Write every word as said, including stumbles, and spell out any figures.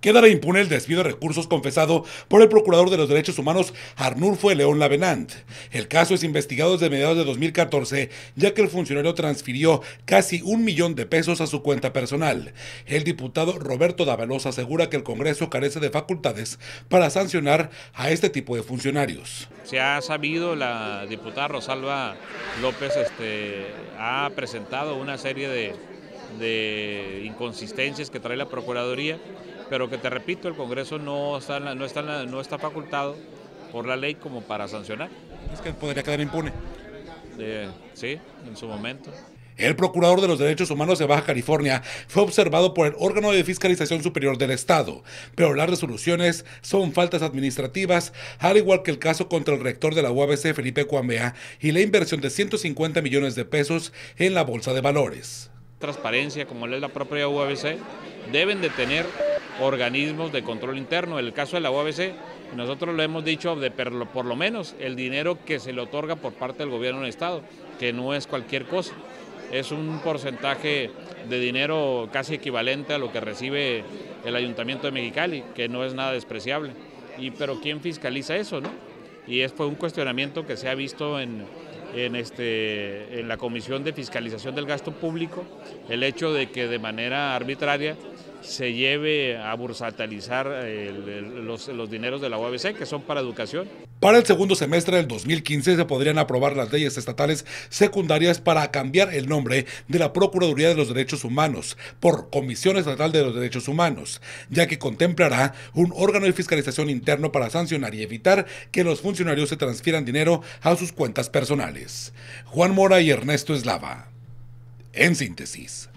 Quedará impune el desvío de recursos confesado por el procurador de los derechos humanos Arnulfo de León Lavenant. El caso es investigado desde mediados de dos mil catorce, ya que el funcionario transfirió casi un millón de pesos a su cuenta personal. El diputado Roberto Dávalos asegura que el Congreso carece de facultades para sancionar a este tipo de funcionarios. Se ha sabido, la diputada Rosalba López este, ha presentado una serie de, de inconsistencias que trae la Procuraduría, pero que te repito, el Congreso no está, no está, no está facultado por la ley como para sancionar. ¿Es que podría quedar impune? Eh, sí, en su momento. El procurador de los derechos humanos de Baja California fue observado por el órgano de fiscalización superior del Estado, pero las resoluciones son faltas administrativas, al igual que el caso contra el rector de la U A B C, Felipe Cuambea, y la inversión de ciento cincuenta millones de pesos en la Bolsa de Valores. Transparencia, como es la propia U A B C, deben de tener organismos de control interno. En el caso de la U A B C, nosotros lo hemos dicho, de por lo menos el dinero que se le otorga por parte del gobierno del Estado, que no es cualquier cosa. Es un porcentaje de dinero casi equivalente a lo que recibe el Ayuntamiento de Mexicali, que no es nada despreciable. Y, pero ¿quién fiscaliza eso, no? Y es fue un cuestionamiento que se ha visto en, en, este, en la Comisión de Fiscalización del Gasto Público, el hecho de que de manera arbitraria se lleve a bursátilizar el, el, los, los dineros de la U A B C, que son para educación. Para el segundo semestre del dos mil quince se podrían aprobar las leyes estatales secundarias para cambiar el nombre de la Procuraduría de los Derechos Humanos por Comisión Estatal de los Derechos Humanos, ya que contemplará un órgano de fiscalización interno para sancionar y evitar que los funcionarios se transfieran dinero a sus cuentas personales. Juan Mora y Ernesto Eslava. En síntesis.